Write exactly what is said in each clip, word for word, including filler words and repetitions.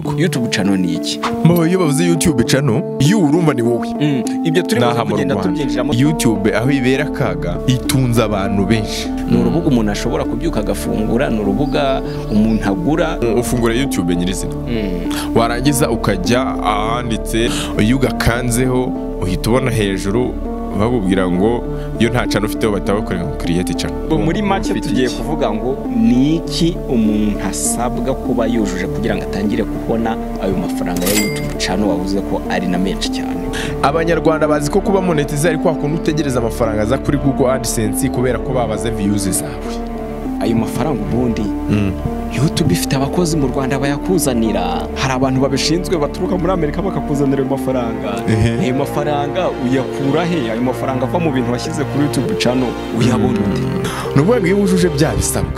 YouTube channel ni iki? Mo iyo bavuze YouTube channel iyo urumva ni wowe. Mm. Ibyo turi kugenda tubyinjiramo. YouTube aho ibera kaga itunze abantu benshi. Ni urubuga umuntu ashobora kubyuka agafungura, ni urubuga umuntu agura. Ufungura YouTube nyirizina. Mm. Warangiza ukajya ahanditse iyo ugakanzeho uhita ubona hejuru bakubwira ngo iyo nta channel ufite batabakorera create channel. Muri make tugiye kuvuga ngo ni iki umuntu asabwa kuba yujuje kugira ngo atangire kubona ayo mafaranga ya YouTube channel wavuze ko ari na menshi cyane. Abanyarwanda bazi ko kuba monetize ari kwa kuntu utegereza amafaranga za kuri Google AdSense kubera ko babaze views zawe. Ayo mafaranga ubundi mm. YouTube ifite abakozi mu Rwanda bayakuzanira. Hari abantu babishinzwe baturuka muri Amerika bakakuzanira ayo mafaranga. Ayo mafaranga uyakura he? Ayo mafaranga ava mu bintu washyize kuri YouTube channel uyabona ute? Nubuye ngo yujuje bya bisabwa.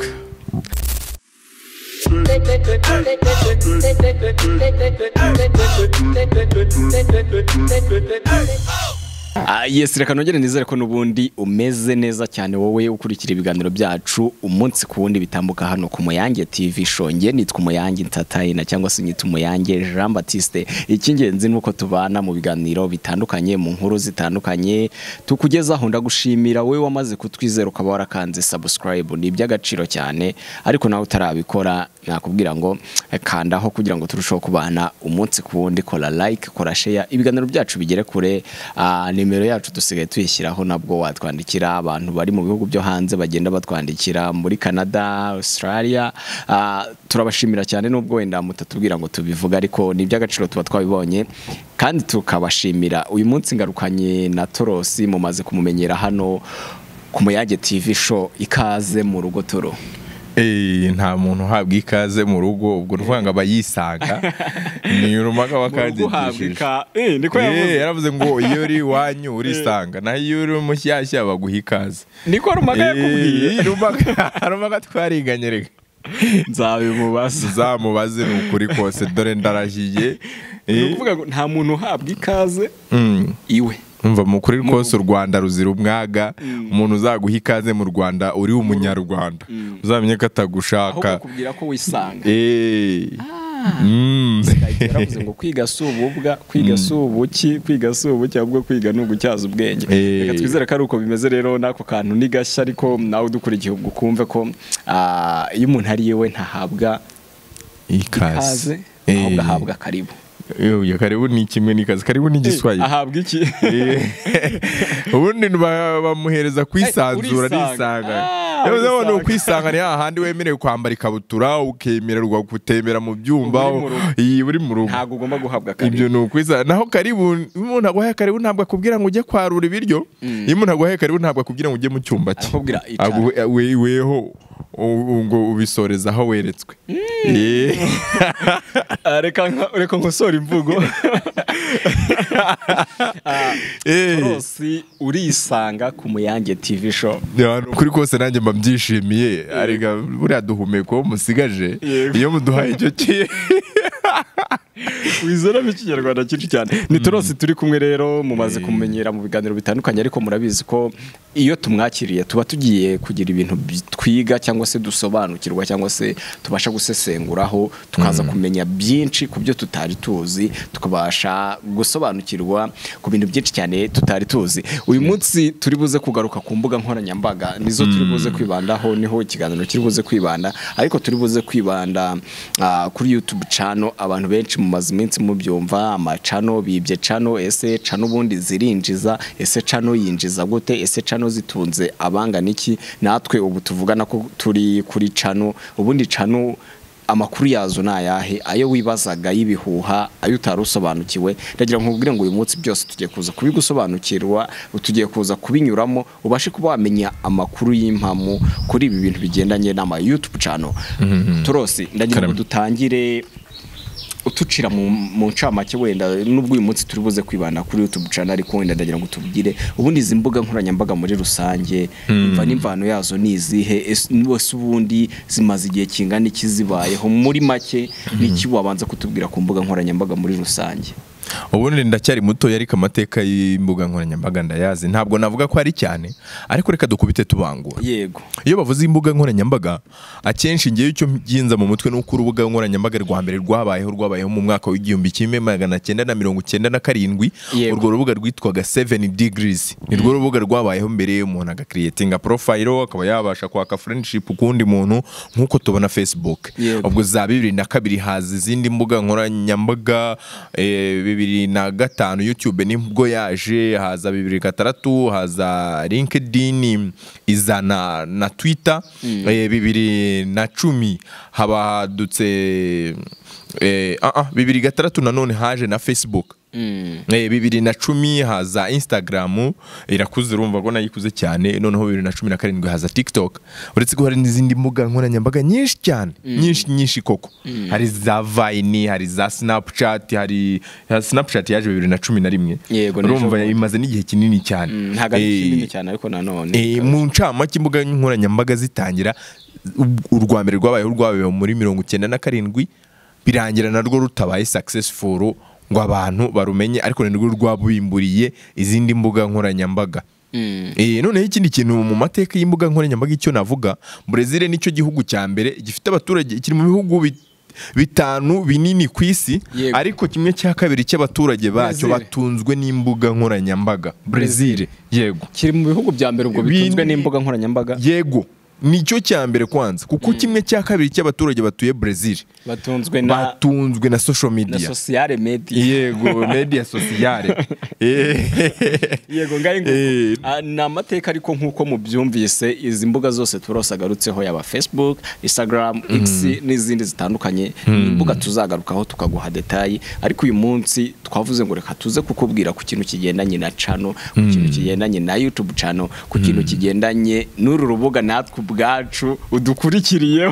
Ah yes, reka nongere nizere ko nubundi umeze neza cyane wowe ukurikira ibiganiro byacu umunsi ku wundi bitambuka hano ku Muyange T V show. Nge nitwa Muyange Entertainer cyangwa se nyita Muyange Jean Baptiste. Ikingenzi nuko tubana mu biganiro bitandukanye, mu nkuru zitandukanye tukugezaho. Ndagushimira wewe wamaze kutwizera ukaba warakanze subscribe, ni by'agaciro cyane. Ariko nawe utarabikora nakubwira ngo kandaho kugira ngo turusheho kubana umunsi ku wundi. Kora like, kora share, ibiganiro byacu bigere kure. uh, nimero yacu dusigaye tuyishyiraho, nabwo watwandikira. Abantu bari mu bihugu byo hanze bagenda batwandikira muri Canada, Australia. uh, turabashimira cyane nubwo wenda mutatubwira ngo tubivuga, ariko ni by'agaciro tuba twabibonye kandi tukabashimira. Uyu munsi ngarukanye na Torosi, mumaze kumumenyera hano ku Muyange T V show. Ikaze mu rugo Toro. Eh nta muntu habwa ikaze mu rugo, ubwo ruvanga bayisanga ni urumaga bakagishije. Eh niko yavuze. Yaravuze ngo iyo uri wanyu urisanga, na iyo uri mushyashya baguha ikaze. Niko rumaga yakubwiye. Rumaga rumaga twariganye reka. Nzabimubaza. Zamubaze n'ukuri kose dore ndarahiye. Eh kuvuga ngo nta muntu uhabwa ikaze iwe. Umva mukuri rwose u Rwanda ruzira umwaga. Umuntu uzaguha ikaze mu Rwanda uri umunyarwanda uzamenye ko atagushaka, aho kubwira ko wisanga. Eh Mm. Yaravuze ngo kwiga sububwa, kwiga subuki, kwiga subuki ahubwo kwiga n'ugutyaza ubwenge. Reka twizere ko ari uko bimeze rero. Nako kantu ni gashya, ariko nawe dukurikiye ubwo kumve ko iyo umuntu ari yewe ntahabwa ikaze, ahubwo ahabwa karibu. Yo karibu ni kimwe n'ikaze, karibu ni Giswahili. Ahabwa iki? Ubundi bamuhereza kwisanzura nisanga. Yavuze ngo no kwisanga ni hahandi wemerewe kwambara ikabutura ukemererwa gutembera mu byumba iyi buri mu rugo. Ntago ugomba guhabwa karibu. Ibyo no kwiza. Naho karibu umuntu agwaye karibu ntabwo akubwira ngo ujye kwarura ibiryo. Iyo umuntu agwaye karibu ntabwo akubwira ngo ujye mu cyumba cye. Akubwira weho ngo ubisoreza aho weretswe. Reka reka nkosora imvugo. Torosi urisanga ku Muyange T V show. Kuri kose nanjye mbabyishimiye, arega buriya duhumeko musigaje iyo muduhaye icyo kiye. Wizera b'ikinyarwanda cyinshi cyane. Ni Torosi turi kumwe rero, mumaze kumenyera mu biganiro bitandukanye, ariko murabizi ko iyo tumwakiriye tuba tugiye kugira ibintu twiga cyangwa se dusobanukirwa cyangwa se tubasha gusesenguraho, tukaza kumenya byinshi ku byo tutari tuzi, tukabasha gusobanukirwa ku bintu byinshi cyane tutari tuzi. Uyu munsi turi buze kugaruka ku mbuga nkoranyambaga, nizo turi buze kwibandaho, niho ikiganiro kiri buze kwibanda, ariko turi buze kwibanda uh, kuri YouTube channel. Abantu benshi mu mazi minsi mu byumva ama channel bibye channel, ese channel ubundi zirinjiza, ese channel yinjiza gute, ese channel zitunze abangana iki? Natwe ubu tuvugana ko turi kuri channel, ubundi channel amakuru yazo nayahe, ayo wibazaga yibihuha, ayo utarusobanukiwe. Ndagira nkubwire ngo uyu munsi byose tugiye kuza kubigusobanukirwa, tugiye kuza kubinyuramo, ubashe kuba wamenya amakuru y'impamu kuri ibi bintu bigendanye n'ama YouTube channel. Torosi, ndagira ngo dutangire utucira mu ncamake wenda, nubwo uyu munsi turi buze kwibana kuri YouTube channel, ariko wenda ndagira ngo tubwire ubundi izi mbuga nkoranyambaga muri rusange imva n'imvano yazo nizihe, bose ubundi zimaze igihe kingana iki zibayeho muri make, n'iki wabanza kutubwira ku mbuga nkoranyambaga muri rusange? ubundi ndacyari muto yari amateka y'imbuga nkoranyambaga ndayazi ntabwo navuga ko ari cyane ariko reka dukubite tubangura yego iyo bavuze imbuga nkoranyambaga akenshi ngiye icyo byinza mu mutwe nuko urubuga nkoranyambaga rwa mbere rwabayeho rwabayeho mu mwaka w'igihumbi kimwe magana cyenda na mirongo cyenda na karindwi urwo rubuga rwitwaga seven degrees ni rwo rubuga rwabayeho mbere umuntu agakreatinga profile akaba yabasha kwaka friendship kundi muntu nkuko tubona Facebook ubwo za bibiri na kabiri haza izindi mbuga nkoranyambaga eh, bibiri na gatanu YouTube nibwo yaje haza bibiri gatandatu haza LinkedIn izana na Twitter mm. eh, bibiri na cumi habadutse eh, ah ah bibiri gatandatu nanone haje na Facebook Mm. Eh, bibiri na cumi haza Instagram irakuze urumva ko nayikuze cyane noneho bibiri na cumi na karindwi haza TikTok uretse ko hari n'izindi mbuga nkoranyambaga nyinshi cyane mm. nyinshi nyinshi koko mm. hari za Vine hari za Snapchat hari ya Snapchat yaje bibiri na cumi na rimwe urumva imaze n'igihe kinini cyane mm, ntago ari kinini cyane ariko nanone eh, mu ncamake imbuga nkoranyambaga zitangira urwa mbere rwabayeho rwabayeho muri mirongo cyenda na karindwi birangira narwo rutabaye successful ngo abantu barumenye ariko nirwo rwabuimburiye izindi mbuga nkoranyambaga mm. eh none ikindi kintu mu mateka y'imbuga nkoranyambaga icyo navuga Brazil nicyo gihugu cya mbere gifite abaturage kiri mu bihugu bit bitanu binini kwisi ariko kimwe cya kabiri cy'abaturage bacyo batunzwe n'imbuga nkoranyambaga Brazil yego kiri mu bihugu bya mbere ubwo bitunzwe n'imbuga nkoranyambaga yego nicyo cya mbere kwanza kuko mm. kimwe cya kabiri cy'abaturage batuye Brazil batunzwe na batunzwe na social media na sociale media yego media sociale yego ngaye ngo e... na amateka ariko nkuko mubyumvise izi mbuga zose turosagarutseho yaba Facebook Instagram mm. X n'izindi zitandukanye mm. imbuga tuzagarukaho tukaguha detail ariko uyu munsi twavuze ngo reka tuze kukubwira ku kintu kigendanye na channel ku mm. kintu kigendanye na YouTube channel ku kintu mm. kigendanye n'uru rubuga natwe bwacu udukurikiriyeho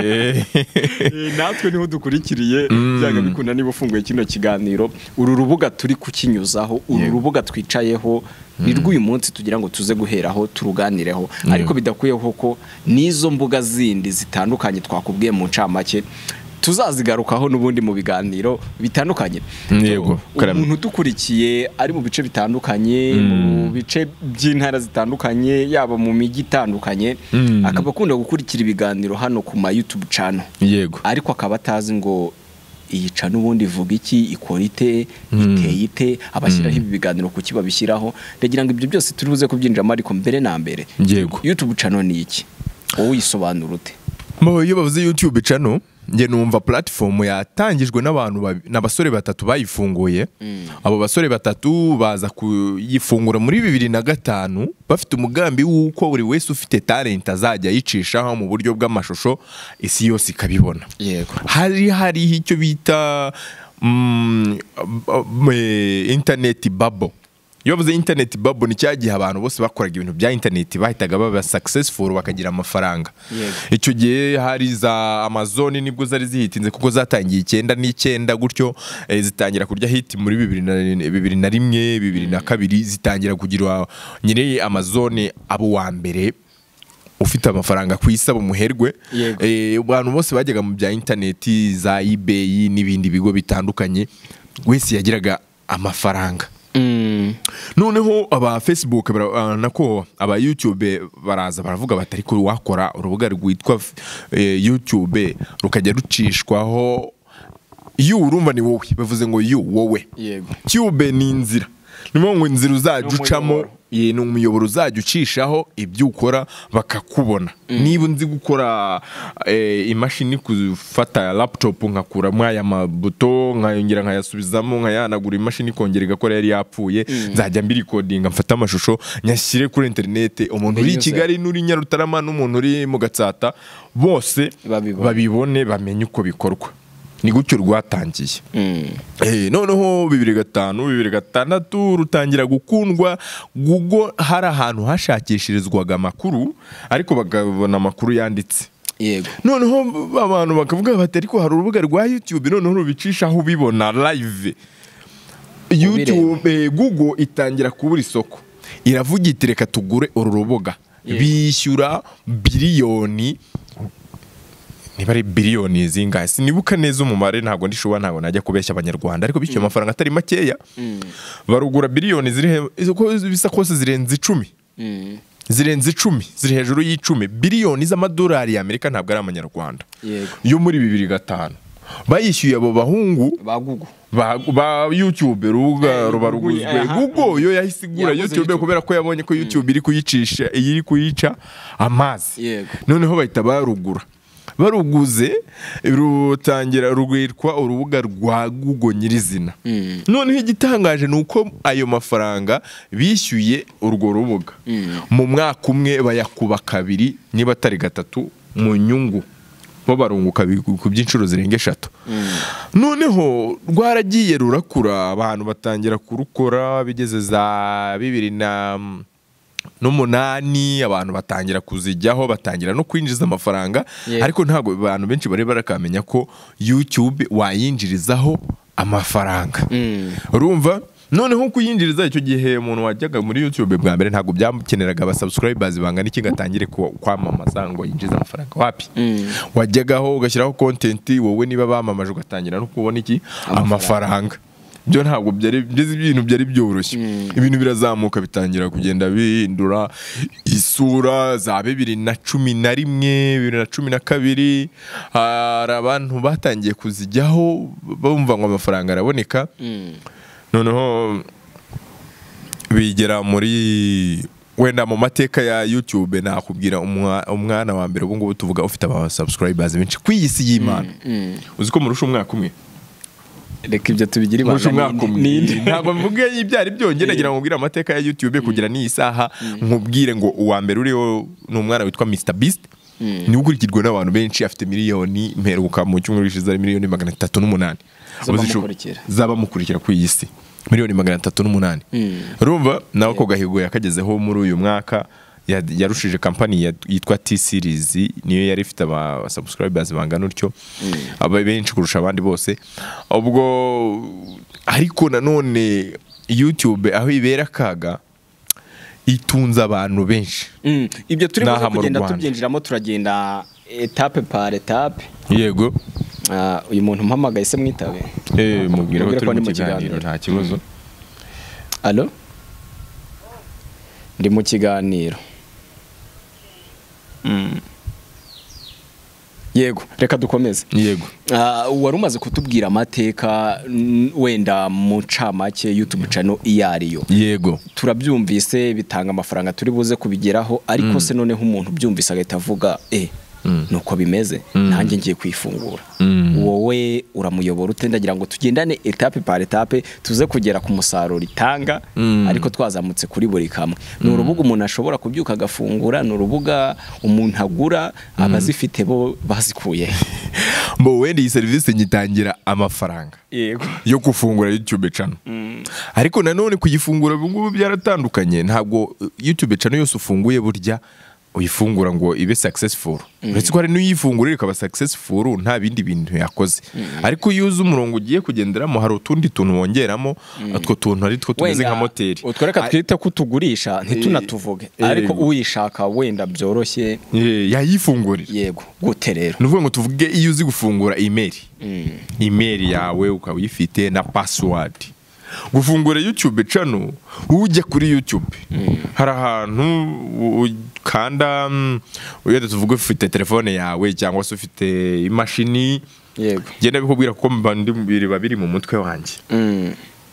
natwe niho dukurikiriye byaga bikunda niba ufunguye kino kiganiro uru rubuga turi kukinyuzaho uru rubuga twicayeho ni rw'uyu munsi tugira ngo tuze guheraho turuganireho ariko bidakuyeho ko nizo mbuga zindi zitandukanye twakubwiye mu ncamake tuzazigarukaho nubundi mu biganiro bitandukanye yego umuntu dukurikiye ari mu bice bitandukanye mm. mu bice by'intara zitandukanye yaba mu migi itandukanye mm. akaba akunda gukurikira ibiganiro hano ku ma YouTube channel yego ariko akaba atazi ngo iyi channel ubundi ivuga iki ikora ite iteye ite abashyiraho ibi biganiro ku kiba bishyiraho ndagira ngo ibyo byose turi buze kubyinjira ariko mbere na mbere yego YouTube channel ni iki wowe yisobanura ute mo iyo bavuze YouTube channel nge numva platform yatangijwe n'abantu n'abasore batatu bayifunguye mm. abo basore batatu baza kuyifungura muri bibiri na gatanu bafite umugambi w'uko buri wese ufite talent azajya yicishaho mu buryo bw'amashusho isi yose ikabibona yego hari hari icyo bita mm, internet bubble iyo bavuze internet bubble ni cyagiye abantu bose bakoraga ibintu bya internet bahitaga baba successful bakagira amafaranga icyo gihe hari za Amazon nibwo zari zihitinze kuko zatangiye icyenda n'icyenda gutyo eh, zitangira kurya hit muri bibiri na rimwe bibiri na kabiri zitangira kugira nyine Amazon abo wa mbere ufite amafaranga kwisaba umuherwe eh, abantu bose bajyaga mu bya internet za eBay n'ibindi bigo bitandukanye wese yagiraga amafaranga Mm. noneho aba Facebook uh, nako aba YouTube baraza baravuga batari ko wakora urubuga rwitwa eh, YouTube rukajya rucishwaho you urumva ni wowe bavuze ngo you wowe yego Tube ni inzira nimo ngo inzira uzajucamo ye no umuyoboro uzajya ucishaho ibyo ukora bakakubona mm. niba nzi gukora eh, imashini kufata laptop nkakura mwaya mabuto nkayongera nkayasubizamo nkayanagura imashini kongera igakora yari yapfuye mm. nzajya mbiri coding mfata amashusho nyashyire kuri internet umuntu uri Kigali nuri Nyarutarama n'umuntu uri mu Gatsata bose babibone, babibone bamenye uko bikorwa ni gutyo rwatangiye mm. eh noneho bibiri gatanu bibiri gatandatu rutangira gukundwa Google hari ahantu hashakishirizwaga amakuru ariko bagabona amakuru yanditse yego noneho abantu bakavuga bati ariko hari urubuga rwa YouTube noneho rubicisha aho ubibona live YouTube eh, Google itangira kubura isoko iravuga iti reka tugure uru rubuga bishyura biliyoni niba ari biliyoni zingahe sinibuka neza umumare, ntabwo ndishuba, ntabwo najya kubeshya abanyarwanda, ariko bityo amafaranga atari makeya barugura biliyoni ziri bisa kose zirenze icumi zirenze icumi ziri hejuru y'icumi biliyoni z'amadolari y'Amerika, ntabwo ari amanyarwanda. Yo muri bibiri gatanu bayishyuye abo bahungu ba Google ba, ba YouTube ruga ruba ruguzwe Google yo yahisigura YouTube kubera ko yabonye ko YouTube iri kuyicisha iri kuyica amazi. Noneho bahita barugura, baruguze rutangira rugwitwa urubuga rwa Google nyirizina. mm. Noneho igitangaje nuko ayo mafaranga bishyuye urwo rubuga mm. mu mwaka umwe bayakuba kabiri niba atari gatatu mu nyungu, bo barunguka ku by'inshuro zirenga eshatu. mm. Noneho rwaragiye rurakura, abantu batangira kurukora bigeze za bibiri na n'umunani, abantu batangira kuzijyaho, batangira no kwinjiza amafaranga. yeah. Ariko ntago abantu benshi bari barakamenya ko YouTube wayinjirizaho amafaranga. mm. Urumva, noneho kuyinjiriza icyo gihe umuntu wajyaga muri YouTube bwa mbere ntago byamukeneraga aba subscribers bangana iki gatangire kwamamaza ngo yinjize amafaranga. Wapi? mm. Wajyagaho ugashyiraho content, wowe niba bamamaje ugatangira no kubona iki amafaranga. Byo ntabwo byari byiza, ibintu byari byoroshye. mm. Ibintu birazamuka bitangira kugenda bihindura isura za bibiri na cumi na rimwe bibiri na cumi na kabiri, hari abantu batangiye kuzijyaho bumva ngo amafaranga araboneka. mm. Noneho bigera muri wenda mu mateka ya YouTube, nakubwira umwana wa mbere ubu ngubu tuvuga ufite aba subscribers benshi ku isi y'Imana. mm. mm. Uzi ko murusha umwaka umwe? Reka ibyo tubigira ibanga ninde, ntabwo mvuge ibyari byongera ngira ngo ngira amateka ya YouTube kugira ni isaha nkubwire ngo uwa mbere uriho ni umwana witwa Mr Beast. Ni ukurikirwa n'abantu benshi, afite miliyoni mperuka mu cyumweru gishize ari miliyoni magana atatu n'umunani zaba mukurikira ku isi, miliyoni magana atatu n'umunani. Urumva nawe ko gahigo yakagezeho muri uyu mwaka, yarushije company yitwa T-Series, niyo yari ifite aba subscribers bangana utyo, aba benshi kurusha abandi bose. Ubwo ariko nanone YouTube aho ibera kaga itunza abantu benshi. mm. Ibyo turi buze kugenda tubyinjiramo, turagenda etape par etape. Yego. uh, uyu muntu mpamagaye se mwitabe eh mubwira ko turi mu kiganiro nta kibazo. Allo, ndi mu kiganiro. Mm. Yego, reka dukomeze. Yego. Uh, wari umaze kutubwira amateka wenda mu camake YouTube channel iyariyo. Yego. Turabyumvise bitanga amafaranga turi buze kubigeraho, ariko mm. se noneho umuntu byumvise agahita avuga eh mm. nuko bimeze mm. nanjye ngiye kwifungura. mm. Wowe uramuyobora utendagira ngo tugendane etape par etape tuze kugera ku musaruro itanga. mm. Ariko twazamutse kuri buri kamwe. mm. N'urubuga umuntu ashobora kubyuka agafungura, n'urubuga umuntu agura, mm. abazifite bo bazikuye. Mbo wenda iyi service nyitangira amafaranga. Yego. Yo gufungura YouTube channel. mm. Ariko nanone kuyifungura bungu byaratandukanye, ntabwo YouTube channel yose ufunguye burya uyifungura ngo ibe successful. Uretse ko hari n'uyifungura ikaba successful nta bindi bintu yakoze. Ariko yuza umurongo ugiye kugenderamo hari utundi tuntu wongeramo, atwo tuntu ari two tumeze nka moteri. Utwereka twite kutugurisha ntitunatuvuge, ariko uyishaka wenda byoroshye yayifungurira. Yego, gute rero? Nuvuga ngo tuvuge iyo uzi gufungura email. Email yawe ukaba uyifite na password. Gufungura YouTube channel ujya kuri YouTube, mm. hari ahantu kanda, uyede tuvuge ufite telefone yawe cyangwa se ufite imashini. Yego. Genda bikubwira ko mbandi bibiri babiri mu mutwe wanjye. mm.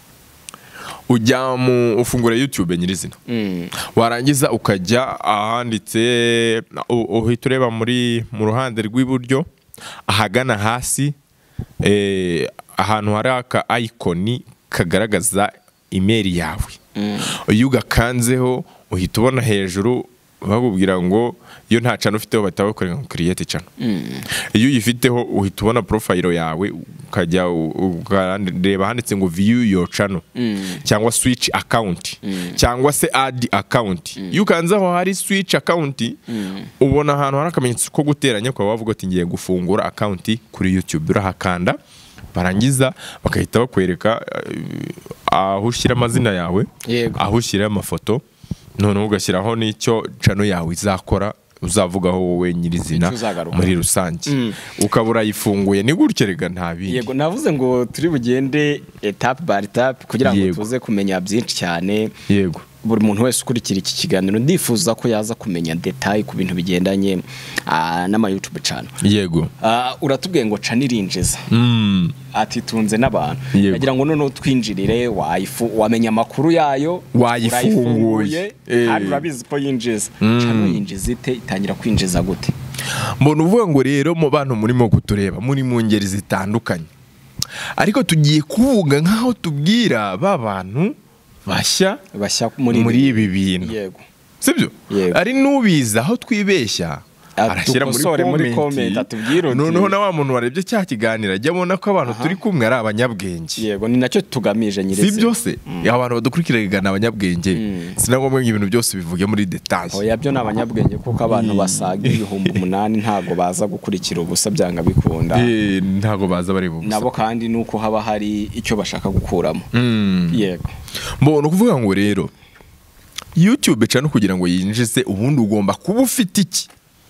Ujya mu ufungura YouTube nyirizina. mm. Warangiza ukajya ahanditse, uhita ureba muri mu ruhande rw'iburyo ahagana hasi, eh ahantu hari aka icon kagaragaza email yawe. mm. Iyo ugakanzeho uhita ubona hejuru bakubwira ngo iyo nta channel ufiteho batabakorera ngo create channel. mm. Iyo uyifiteho uhita ubona profile yawe, ukajya ukareba handitse ngo view your channel. mm. cyangwa switch account. mm. cyangwa se add account. mm. Iyo ukanzeho hari switch account, mm. ubona ahantu hari akamenyetso ko guteranya, kwa bavuga ati ngiye gufungura account kuri YouTube. Urahakanda, barangiza bakahita bakwereka aho ushyira amazina yawe, Yego. aho ushyira amafoto, none ugashyiraho n'icyo channel yawe izakora uzavugaho wowe nyirizina muri rusange mm. ukaba urayifunguye ni gutyo rega nta bindi. Yego navuze ngo turi bugende etape by etape kugira ngo tuze kumenya byinshi cyane. Yego buri muntu wese ukurikira iki kiganiro ndifuza ko yaza kumenya detail ku bintu bigendanye uh, n'ama YouTube channel. Yego uh, uratubwiye ngo channel irinjiza mm. ati tunze n'abantu nagira ngo none twinjirire wayifu wamenya makuru yayo wayifunguye kandi urabizi ko yinjiza mm. channel yinjiza ite itangira kwinjiza gute? Mbona uvuga ngo rero mu bantu murimo kutureba muri mu ngeri zitandukanye ariko tugiye kuvuga nkaho tubwira ba bantu bashya bashya muri ibi bintu. Yego sibyo ari nubiza aho twibeshya arashyira muri comment atubwira noneho na wa muntu warebye cya kiganira ajya abona ko abantu turi kumwe ari abanyabwenge. Yego ni nacyo tugamije nyirese si byose mm. abantu badukurikiraga n'abanyabwenge mm. sinagomwe ibintu byose bivuge muri details. Oya byo n'abanyabwenge kuko abantu basaga ibihumbi umunani ntago baza gukurikira ubusa byanga bikunda eh ntago baza bari ubusa nabo kandi nuko haba hari icyo bashaka gukuramo. mm. Yego mbona kuvuga ngo rero YouTube cyane kugira ngo yinjize ubundi ugomba kuba ufite iki.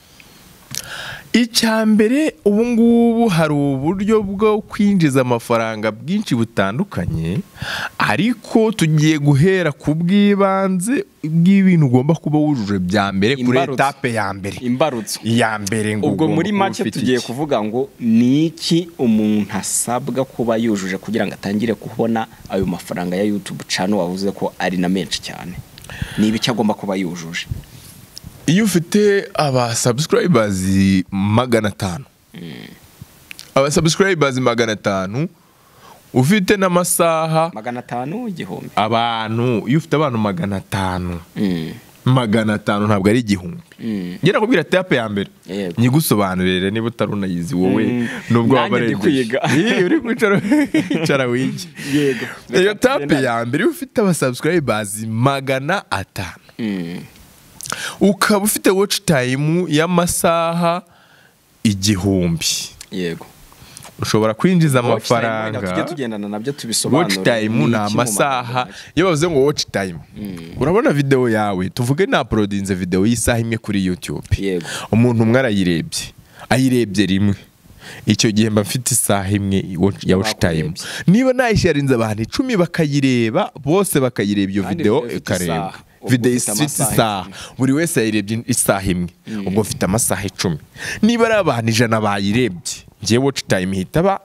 Icyambere ubu ngubu hari uburyo bwo kwinjiza amafaranga bwinshi butandukanye ariko tugiye guhera ku bwibanze bw'ibintu ugomba kuba wujuje bya mbere kuri etape ya mbere imbarutso ya mbere ngo ubwo muri make tugiye kuvuga ngo niki umuntu asabwa kuba yujuje kugira ngo atangire kubona ayo mafaranga ya YouTube channel wavuze ko ari na menshi cyane niba icyo agomba kuba yujuje. Iyo ufite aba subscribers magana atanu mm. aba subscribers magana atanu ufite n'amasaha magana atanu igihumbi abantu iyo ufite abantu magana atanu mm. magana atanu ntabwo ari igihumbi mm. ngira kubwira etape ya mbere nyigusobanurire niba utarunayizi wowe mm. nubwo wabarengeje uri kwicara icara wiki. Yego iyo etape ya mbere ufite aba subscribers magana atanu mm. ukaba ufite watch time y'amasaha igihumbi. Yego ushobora kwinjiza amafaranga tujye tugendana nabyo tubisobanura. Watch time na amasaha iyo bavuze ngo watch time mm. urabona video yawe tuvuge na uploadinze video y'isaha imwe kuri YouTube. Yego umuntu umwe arayirebye ayirebye rimwe icyo gihe mba mfite isaha imwe ya watch time. Niba nayisharinze abantu icumi bakayireba bose bakayireba iyo video ikareba video isifite isaha buri wese yayirebye isaha imwe ubwo mfite amasaha icumi. Niba ari abantu ijana bayirebye ngiye watch time hitaba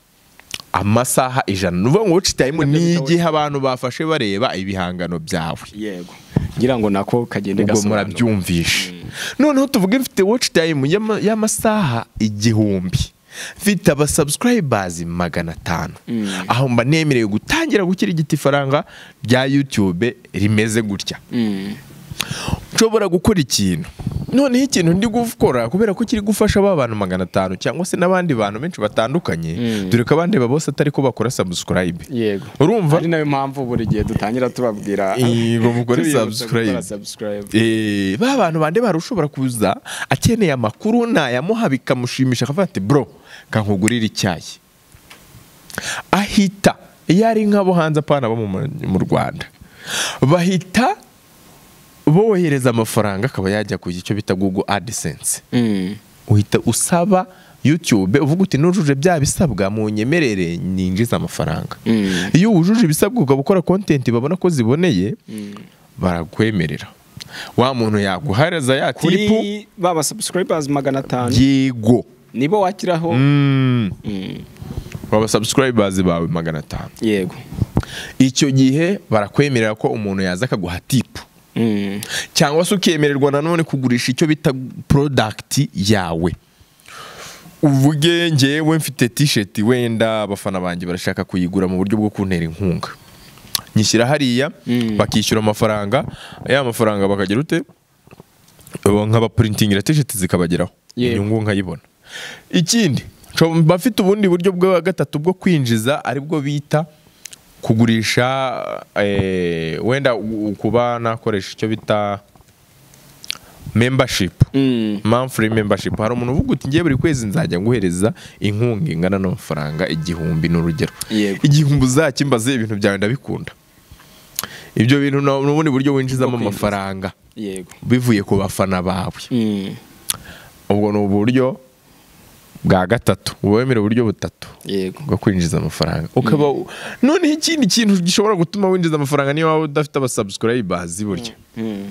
amasaha ijana. Nuvuga ngo watch time ni igihe abantu bafashe bareba ibihangano byawe. Yego ngira ngo nako kagende gasobanura murabyumvisha. Noneho tuvuge mfite watch time y'amasaha igihumbi mfite aba subscribers magana atanu mm. aho mba nemerewe gutangira gukira igiti faranga rya YouTube rimeze gutya. mm. Nshobora gukora ikintu none ikintu ndi gukora kubera ko kiri gufasha aba bantu magana atanu cyangwa se nabandi bantu benshi batandukanye mm. dore ko abandi babose atari ko bakora subscribe. Yego urumva ari nayo mpamvu buri gihe dutangira tubabwira ngo mukore subscribe. eh ba bantu bande barushobora kuza akeneye amakuru na yamuha bikamushimisha akavuga ati bro kankugurira icyayi ahita yari nkabo hanze apana bo mu Rwanda bahita bohereza amafaranga akaba yajya ku cyo bita Google AdSense. mm. uhita usaba YouTube uvuga uti nujuje bya bisabwa mu nyemerere ninjiza amafaranga. mm. Iyo wujuje ibisabwa ugakora content babona ko ziboneye mm. baragwemerera wa muntu yaguharaza ya tipu kuri baba subscribers magana atanu. Yego nibo wakiraho mm. mm. baba subscribers bawe magana atanu. Yego icyo gihe barakwemerera ko umuntu yaza akaguha tipu. mm. cyangwa se ukemererwa nanone kugurisha icyo bita product yawe. Uvuge ngewe mfite t-shirt wenda abafana banjye barashaka kuyigura mu buryo bwo kuntera inkunga nyishyira hariya mm. bakishyura amafaranga ya mafaranga bakagira ute nkaba printing t-shirt zikabageraho inyungu nkayibona. Ikindi bafite ubundi buryo bwa gatatu bwo kwinjiza ari bwo bita kugurisha eh, wenda kuba nakoresha icyo bita membership. mm. monthly membership. Hari umuntu uvuga uti ngiye buri kwezi nzajya nguhereza inkunga ingana n'amafaranga igihumbi n'urugero. Igihumbi uzakimbaze ibintu byawe ndabikunda. Ibyo bintu n'ubundi buryo winjizamo amafaranga. Yego bivuye ku bafana bawe. mm. ubwo ni uburyo bwa gatatu wemera uburyo butatu yego bwo kwinjiza amafaranga ukaba mm. none ikindi kintu gishobora gutuma winjiza amafaranga niyo waba udafite aba subscribers burya mm.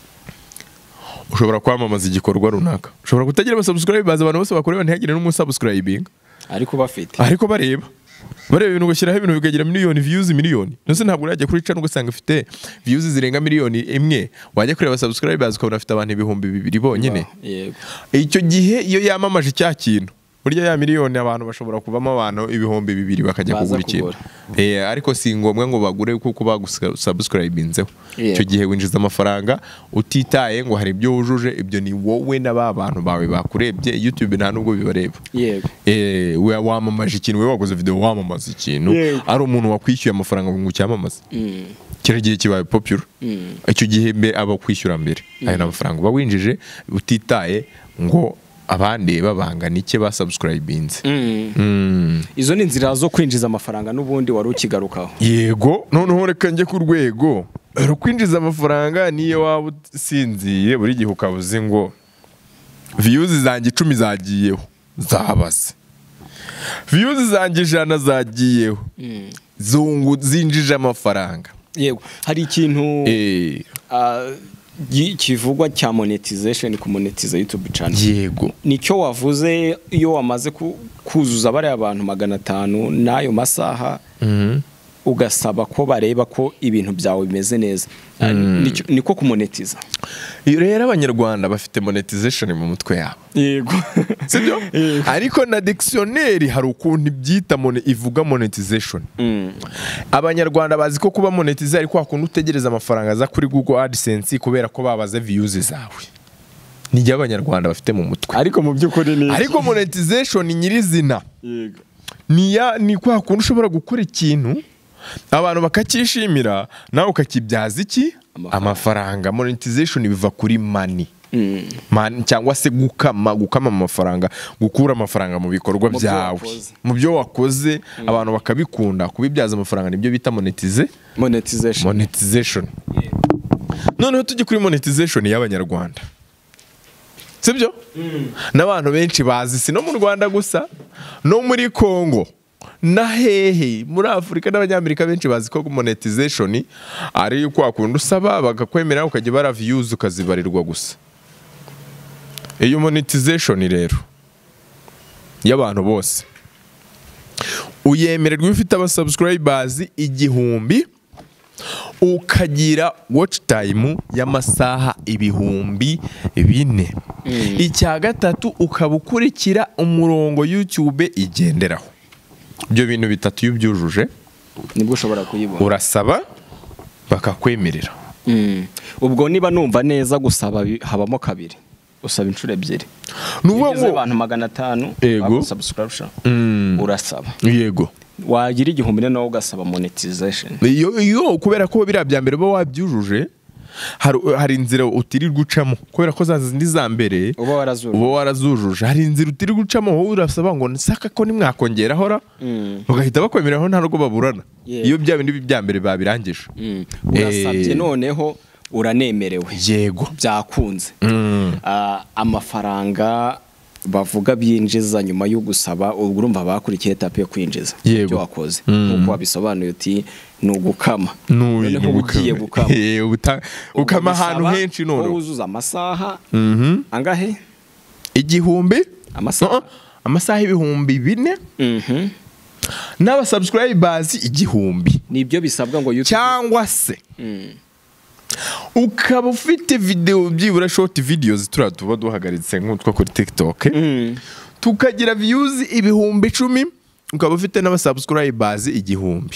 ushobora kwamamaza igikorwa runaka ushobora kutagira aba subscribers abantu bose bakoreba ntihagire n'umu subscribing ariko bafite ariko bareba bareba ibintu gushyiraho ibintu bikagira miliyoni views miliyoni nose ntabwo urajya kuri channel ugasanga ifite views zirenga miliyoni imwe wajya kureba subscribers ukabona afite abantu ibihumbi bibiri bonyine yego icyo gihe iyo yamamaje cya kintu burya ya miliyoni abantu bashobora kuvamo abantu ibihumbi bibiri bakajya kugura ikintu eh ariko si ngombwa ngo bagure kuko bagusubscribinzeho icyo gihe winjiza amafaranga utitaye ngo hari ibyo wujuje ibyo ni wowe n'aba bantu bawe bakurebye YouTube nta nubwo bibareba yego eh we wamamaje ikintu we wakoze video wamamaza ikintu ari umuntu wakwishyuye amafaranga ngo cyamamaza mm. kira gihe kibaye popular icyo mm. gihe mbe aba kwishyura mbere mm. ayo amafaranga uba winjije utitaye ngo abandi babangana iki ba subscribinze mm. mm. izo ni inzira zo kwinjiza amafaranga n'ubundi wari ukigarukaho yego noneho reka njye ku rwego ro kwinjiza amafaranga niyo waba usinziye buri gihe ukabuze ngo views zanjye icumi zagiyeho zabaze views zanjye ijana zagiyeho mm. zungu zinjije amafaranga yego hari ikintu eh uh, kivugwa cya monetization ku monetize YouTube channel yego nicyo wavuze iyo wamaze kuzuza bari abantu magana atanu nayo masaha mhm ugasaba ko bareba ko ibintu byawe bimeze neza mm. niko kumonetiza rero abanyarwanda bafite monetization mu mutwe yabo yego sibyo ariko na dictionnaire hari ukuntu ibyita mone ivuga monetization mm. abanyarwanda bazi ko kuba monetize ariko akuntu utegereza amafaranga za kuri Google AdSense kubera ko babaze views zawe nijya abanyarwanda bafite mu mutwe ariko mu by'ukuri ni ariko monetization nyirizina yego niya ni kwa kuntu ushobora gukora ikintu abantu bakakishimira nawe ukakibyaza iki amafaranga monetization biva kuri money mm. man cyangwa se gukama gukama amafaranga gukura amafaranga mu bikorwa byawe mu byo wakoze mm. abantu bakabikunda kubibyaza amafaranga nibyo bita monetize monetization monetization yeah. Noneho tujye kuri monetization y'abanyarwanda sibyo mm. n'abantu benshi bazi si no mu Rwanda gusa no muri Kongo na hehe muri Afrika n'abanyamerika benshi bazi ko monetization ari uko akunda usaba bagakwemera ukajya bara views ukazibarirwa gusa iyo monetization rero y'abantu bose uyemererwa ufite aba subscribers igihumbi ukagira watch time y'amasaha ibihumbi bine mm. icya gatatu ukabukurikira umurongo YouTube igenderaho ibyo bintu bitatu yubyujuje nibwo ushobora kuyibona urasaba bakakwemerera mm. ubwo niba numva neza gusaba habamo kabiri usaba inshuro ebyiri nuvuga ngo abantu magana atanu aba subscription mm. urasaba yego wagira igihumbi nawe ugasaba monetization iyo iyo kubera ko bira bya mbere bo wabyujuje hari hari inzira utirirwa ucamo kubera ko zazindi za mbere uba warazujuje uba warazujuje hari inzira utirirwa ucamo wowe urasaba ngo nsaka ko nimwakongera hora mm. bagahita bakwemeraho nta rugo baburana yeah. iyo bya bindi bya mbere babirangije mm. urasabye e... noneho uranemerewe yego byakunze mm. uh, amafaranga bavuga byinjiza nyuma yo gusaba urumva bakurikiye etape yo kwinjiza ibyo wakoze mm. uko wabisobanuye uti nugukama none ugiye gukama eh ukama ahantu henshi none uzuza amasaha mhm angahe igihumbi amasaha uh -uh. amasaha ibihumbi bine mhm n'aba subscribers igihumbi nibyo bisabwa ngo YouTube cyangwa se mm. ukaba ufite video byibura short videos turatuba duhagaritse nk'utwa kuri TikTok mm. tukagira views ibihumbi icumi ukaba ufite n'aba subscribers igihumbi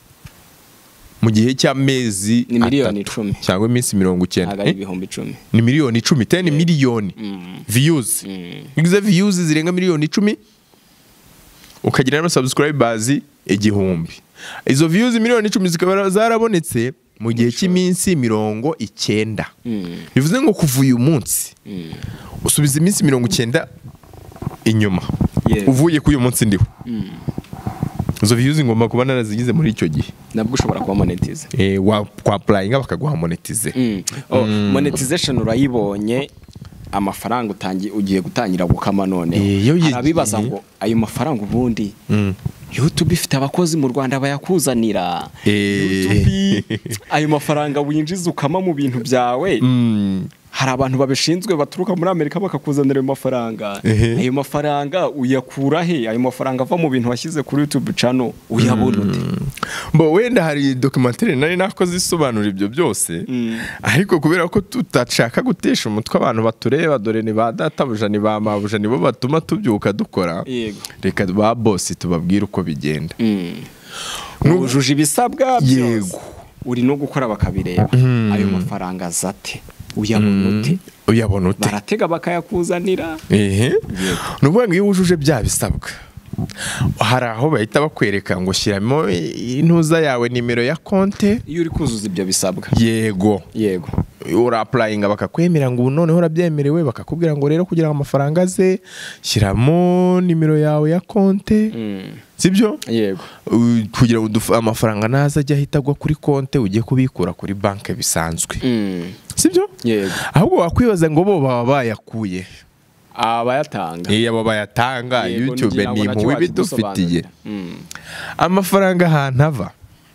mu gihe cy'amezi ni miliyoni icumi cyangwa iminsi mirongo icyenda agari ibihumbi icumi ni miliyoni icumi ten yeah. miliyoni mm. views bigize mm. views zirenga miliyoni icumi ukagira n'aba subscribers igihumbi izo views miliyoni icumi zikaba zarabonetse mu gihe cy'iminsi mirongo icyenda mm. bivuze ngo kuva uyu munsi mm. usubiza iminsi mirongo icyenda inyuma yeah. uvuye ku uyu munsi ndiho mm. izo views ngomba kuba narazigize muri icyo gihe nabwo ushobora kuba monetize eh wa kwa applying bakaguha monetize mm. oh, mm. monetization urayibonye amafaranga utangiye ugiye gutangira gukama none Iyo yi- arabibaza eh. ngo ayo mafaranga ubundi Mm. YouTube ifite abakozi mu Rwanda bayakuzanira Eh. YouTube ayo mafaranga winjiza ukama mu bintu byawe Mm. hari abantu babishinzwe baturuka muri Amerika bakakuzanira ayo mafaranga Ehe. ayo mafaranga uyakura he ayo mafaranga ava mu bintu washyize kuri YouTube channel uyabona ute Bo wenda hari documentaire nari nakoze isobanura ibyo byose Mm. ariko kubera ko tutashaka gutesha umutwe abantu batureba dore ni ba databuja ni ba mabuja nibo batuma tubyuka dukora yego reka ba boss tubabwire uko bigenda nujuje ibisabwa byose Yego. uri no gukora bakabireba ayo mafaranga azate uyabona ute uyabona ute baratega bakayakuzanira ehe ni ukuvuga ngo iyo wujuje bya bisabwa hari aho bahita bakwereka ngo shyiramo intuza yawe nimero ya konte iyo uri kuzuza ibyo bisabwa yego yego urapurayinga bakakwemera ngo ubu noneho urabyemerewe bakakubwira ngo rero kugira ngo amafaranga aze shyiramo nimero yawe ya konte sibyo yego Uh, kugira ngo uduf- amafaranga naza ajya ahita agwa kuri konte ugiye kubikura kuri banki bisanzwe sibyo yego ahubwo wakwibaza ngo bo baba bayakuye abayatanga iyo abo bayatanga Yego, YouTube ngira ngo ni nacyo impuhwe bidufitiye wakigusobanurira. Mm. amafaranga ahantu ava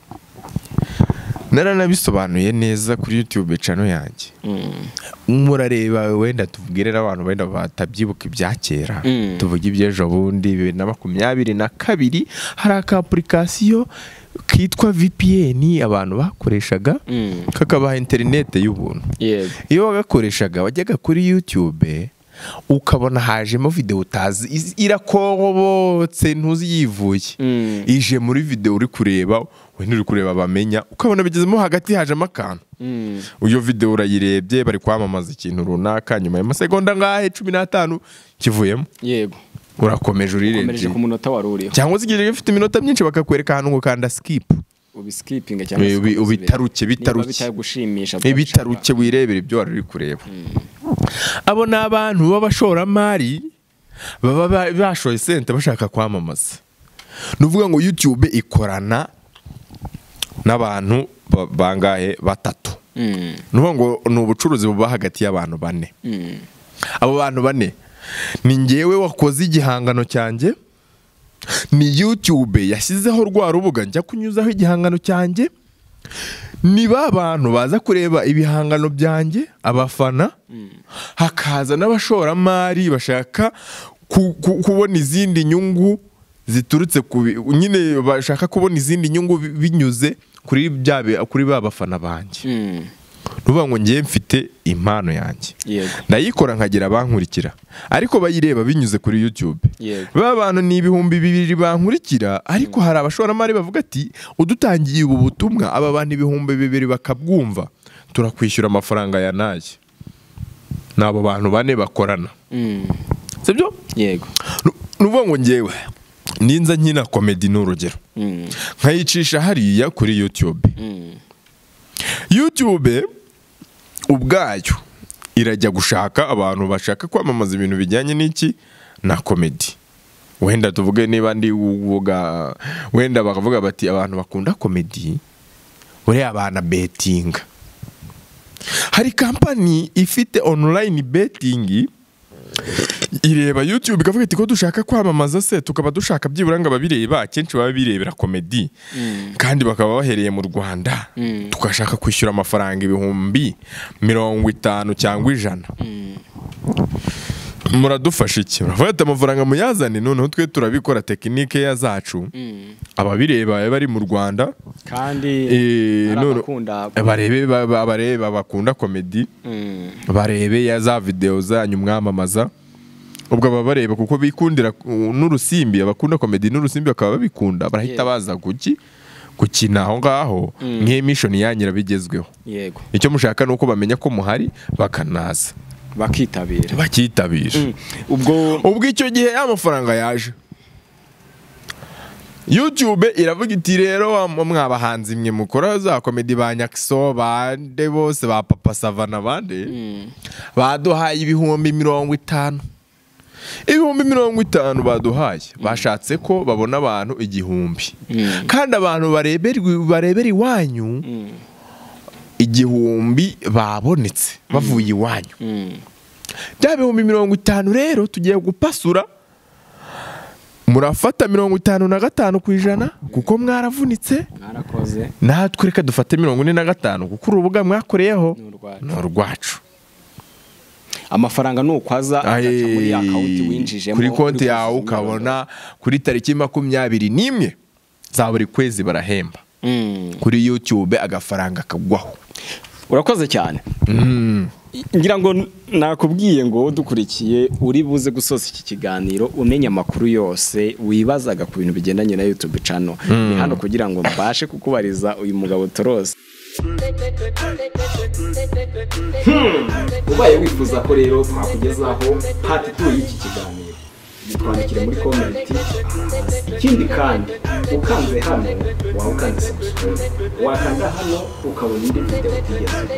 naranabisobanuye neza kuri YouTube channel yanjye murareba wenda tubwire n'abantu wenda batabyibuka ibya kera Mm. tuvuge iby'ejo bundi bibiri na makumyabiri na kabiri hari aka application kitwa V P N abantu bakoreshaga Mm. kakabaha interinete y'ubuntu yego iyo wagakoreshaga wajyaga kuri YouTube ukabona hajemo video utazi iz- irakobotse ntuzi yivuye Mm. ije muri video uri kureba wenda uri kureba bamenya ukabona bigezemo hagati hajemo akantu Mm. uyo video urayirebye bari kwamamaza ikintu runaka nyuma y'amasegonda ngahe cumi n'atanu kivuyemo yego urakomeje komereje urirebye ku munota wari uriho cyangwa se igihe gifite iminota myinshi bakakwereka ahantu ngo kanda skip ubiskipinga cyangwa Ubi- se ubi- ukabisubira. ubitaruke, Niba bitaruke. bitagushimisha ibitaruke wirebera ibyo wari uri kureba abo ni abantu b'abashoramari baba ba- bashoye sente bashaka kwamamaza ni ukuvuga ngo YouTube ikorana n'abantu ba- bangahe batatu Mm. ni ukuvuga ngo ni ubucuruzi buba hagati y'abantu bane Mm. abo bantu bane ni ngewe wakoze igihangano cyanjye ni YouTube yashyizeho rwa rubuga njya kunyuzaho igihangano cyanjye ni ba bantu baza kureba ibihangano byanjye abafana hakaza n'abashoramari bashaka ku- ku- kubona izindi nyungu ziturutse ku bi- nyine bashaka kubona izindi nyungu bi- binyuze kuri bya bi- kuri ba bafana banjye Mm. nuvuga ngo ngiye mfite impano yanjye yego ndayikora nkagira abankurikira ariko bayireba binyuze kuri YouTube yego ba bantu ni ibihumbi bibiri bankurikira ariko hari abashoramari bavuga ati udutangiye ubu butumwa aba bantu ibihumbi bibiri bakabwumva turakwishyura amafaranga ya naye n'abo bantu bane bakorana Mm. sibyo yego nuvuga ngo ngewe ninza nkina komedi n'urugero Mm. nkayicisha hariya kuri YouTube Mm. YouTube ubwayo irajya gushaka abantu bashaka kwamamaza ibintu bijyanye n'iki na komedi wenda tuvuge niba ndi uvuga wenda bakavuga bati abantu bakunda komedi uriya abana betinga hari kampani ifite online betting ireba YouTube ikavuga iti ko dushaka kwamamaza se tukaba dushaka byibura ngo ababireba akenshi baba birebera komedi kandi bakaba bahereye mu Rwanda tukashaka kwishyura amafaranga ibihumbi mirongo itanu cyangwa ijana muradufasha iki muravuga ati amafaranga muyazane noneho twe turabikora tekinike ya zacu ababireba bari mu Rwanda kandi eh, hari none- abakunda barebe ba- ba- bareba bakunda komedi Mm. barebe ya za video zanyu mwamamaza ubwo aba bareba kuko bikundira uh, n'urusimbi abakunda komedi n'urusimbi bakaba babikunda barahita Yeah. baza kuki gukina aho ngaho nk'emission yanyira bigezweho yego icyo mushaka nuko bamenya ko muhari bakanaza bakitabira bakitabira Mm. ubwo ubwo icyo gihe amafaranga yaje YouTube iravuga iti rero wa- mwabahanzi mwe mukora za komedi ba Nyakiso bande bose ba Papa Savana bande baduhaye ibihumbi mirongo itanu ibihumbi mirongo itanu baduhaye bashatse ko babona abantu igihumbi kandi abantu barebera barebera iwanyu igihumbi babonetse bavuye iwanyu Mm. bya bihumbi mirongo itanu rero tugiye gupasura, murafata mirongo itanu na gatanu ku ijana kuko mwaravunitse, mwarakoze, natwe reka dufate mirongo ine na gatanu kuko urubuga mwakoreyeho ni urwacu. Amafaranga nukwaza agaca muri akawunti winjijemo, kuri konti yawe ukabona kuri tariki makumyabiri n'imwe za buri kwezi barahemba. Mm. Kuri YouTube agafaranga kagwaho. Urakoze cyane. Mm. Ngira ngo nakubwiye ngo dukurikiye uri buze gusoza iki kiganiro umenya amakuru yose wibazaga ku bintu bigendanye na YouTube channel. Mm. Ni hano kugira ngo mbashe kukubariza uyu mugabo Torose. Hmm. Ubaye wifuza ko rero twakugezaho part two y'iki kiganiro, bitwandikire muri comment. Ikindi kandi ukanze hano wawe ukanze subscribe, wakanda hano ukabona indi video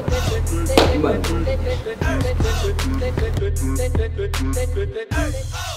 itigeze.